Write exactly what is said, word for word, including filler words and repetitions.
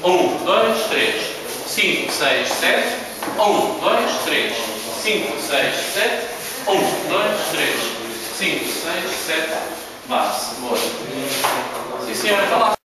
um, dois, três, cinco, seis, sete. um, dois, três, cinco, seis, sete. um, dois, três, cinco, seis, sete. Base. Boa. Sim, senhora, está lá.